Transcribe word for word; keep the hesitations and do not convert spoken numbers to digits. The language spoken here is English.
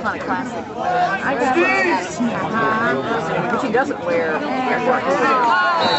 kind of classic. I got it. But she doesn't wear airport.